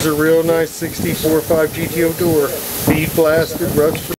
A real nice 64.5 GTO door. Bead blasted, rust